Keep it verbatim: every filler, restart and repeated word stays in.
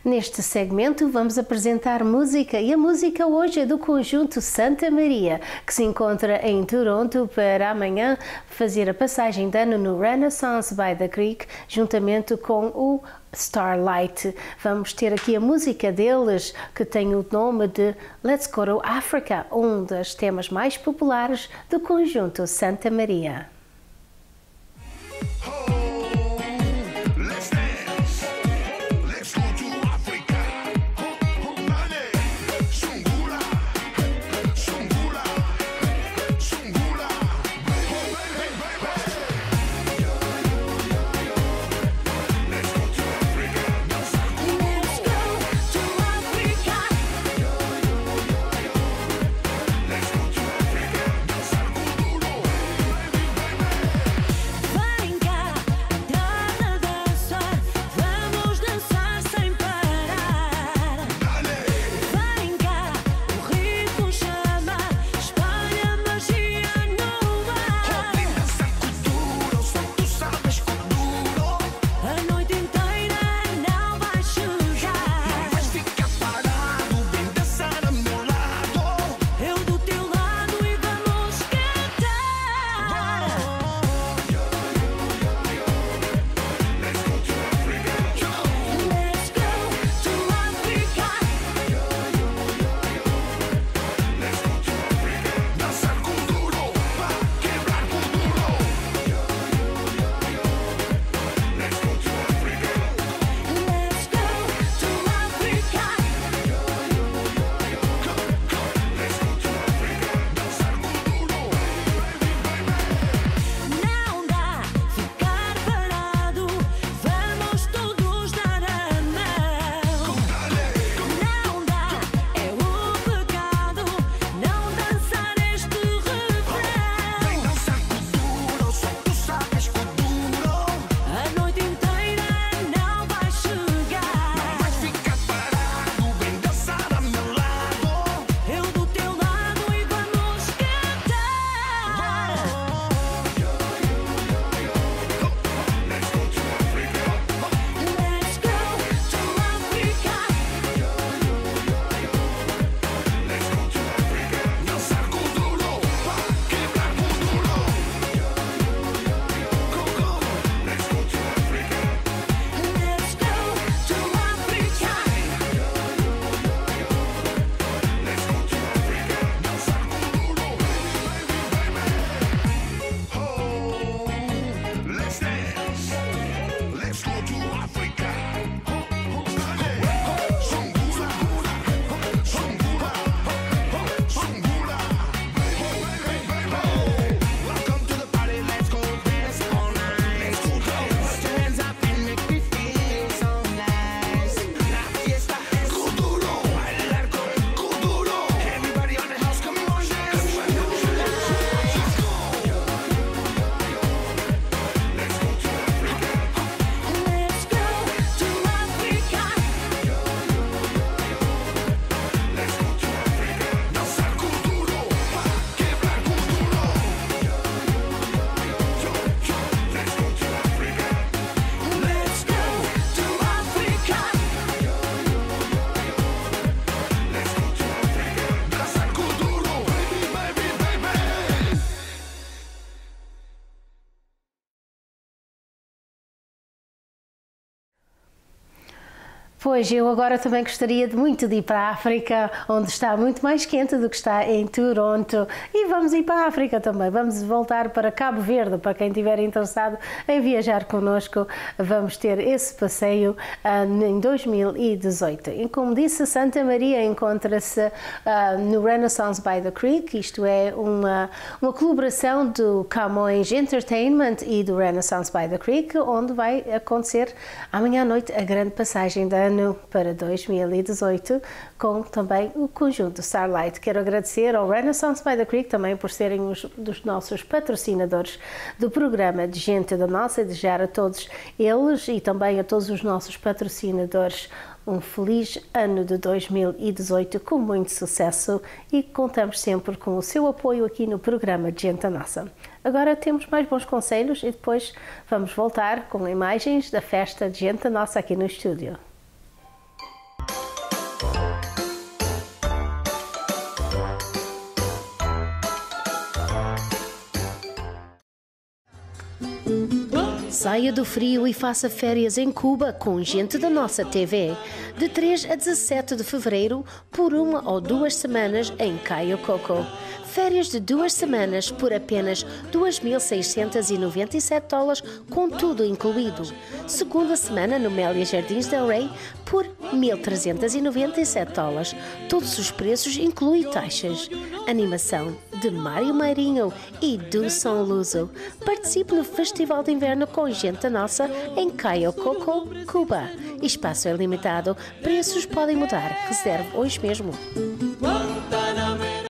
Neste segmento vamos apresentar música e a música hoje é do conjunto Santa Maria, que se encontra em Toronto para amanhã fazer a passagem de ano no Renaissance by the Creek, juntamente com o Starlight. Vamos ter aqui a música deles, que tem o nome de Let's Go to Africa, um dos temas mais populares do conjunto Santa Maria. Pois, eu agora também gostaria de muito de ir para a África, onde está muito mais quente do que está em Toronto. E vamos ir para a África também, vamos voltar para Cabo Verde, para quem estiver interessado em viajar connosco, vamos ter esse passeio uh, em dois mil e dezoito. E como disse, Santa Maria encontra-se uh, no Renaissance by the Creek, isto é uma, uma colaboração do Camões Entertainment e do Renaissance by the Creek, onde vai acontecer amanhã à noite a grande passagem da ano para dois mil e dezoito, com também o conjunto Starlight. Quero agradecer ao Renaissance by the Creek também por serem os dos nossos patrocinadores do programa de Gente da Nossa, e desejar a todos eles e também a todos os nossos patrocinadores um feliz ano de dois mil e dezoito com muito sucesso, e contamos sempre com o seu apoio aqui no programa de Gente da Nossa. Agora temos mais bons conselhos e depois vamos voltar com imagens da festa de Gente da Nossa aqui no estúdio. Saia do frio e faça férias em Cuba com gente da nossa T V. De três a dezassete de fevereiro, por uma ou duas semanas em Cayo Coco. Férias de duas semanas por apenas dois mil seiscentos e noventa e sete dólares, com tudo incluído. Segunda semana no Mélia Jardins del Rey por mil trezentos e noventa e sete dólares. Todos os preços incluem taxas. Animação de Mário Marinho e do São Luso. Participe no Festival de Inverno com gente nossa em Cayo Coco, Cuba. Espaço é limitado, preços podem mudar. Reserve hoje mesmo.